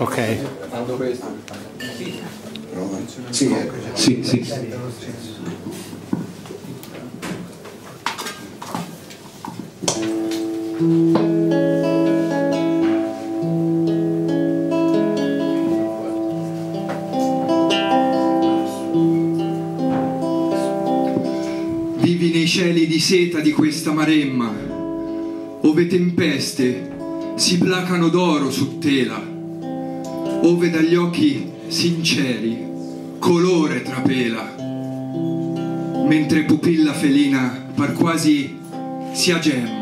Ok. Mando questo. Sì, sì, sì. Vivi nei cieli di seta di questa maremma, ove tempeste si placano d'oro su tela, ove dagli occhi sinceri colore trapela, mentre pupilla felina par quasi sia gemma.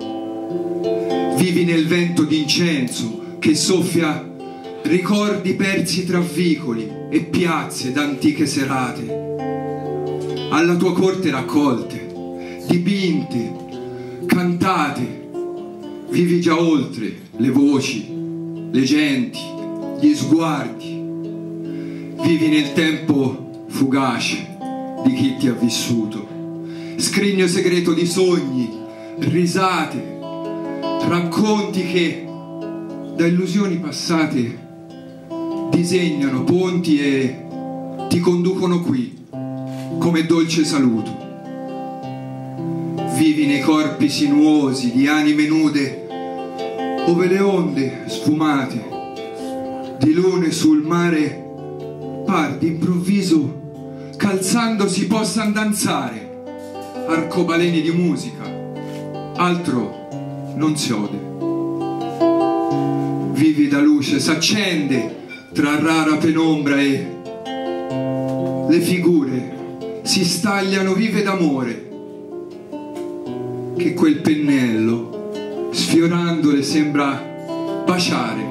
Vivi nel vento d'incenso che soffia ricordi persi tra vicoli e piazze d'antiche serate, alla tua corte raccolte, dipinte, cantate. Vivi già oltre le voci, le genti, gli sguardi. Vivi nel tempo fugace di chi ti ha vissuto, scrigno segreto di sogni, risate, racconti che da illusioni passate disegnano ponti e ti conducono qui come dolce saluto. Vivi nei corpi sinuosi di anime nude, ove le onde sfumate di lune sul mare par d'improvviso calzandosi possan danzare arcobaleni di musica, altro non si ode. Vivida luce s'accende tra rara penombra e le figure si stagliano vive d'amore, che quel pennello sfiorandole sembra baciare,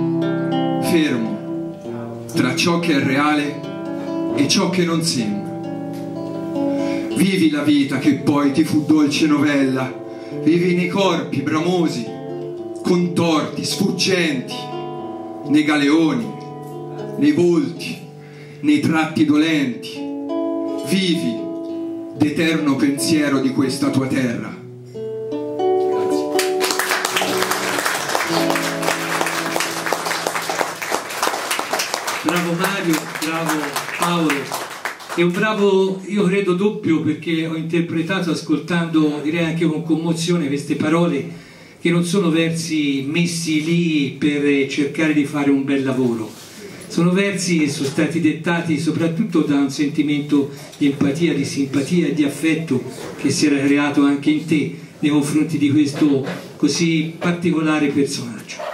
fermo tra ciò che è reale e ciò che non sembra. Vivi la vita che poi ti fu dolce novella, vivi nei corpi bramosi, contorti, sfuggenti, nei galeoni, nei volti, nei tratti dolenti. Vivi d'eterno pensiero di questa tua terra. Bravo Mario, bravo Paolo, e un bravo, io credo, doppio, perché ho interpretato ascoltando, direi anche con commozione, queste parole che non sono versi messi lì per cercare di fare un bel lavoro, sono versi che sono stati dettati soprattutto da un sentimento di empatia, di simpatia e di affetto che si era creato anche in te nei confronti di questo così particolare personaggio.